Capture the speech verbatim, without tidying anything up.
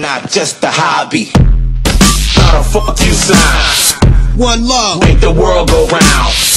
not just a hobby. How the fuck you sign? One love, make the world go round.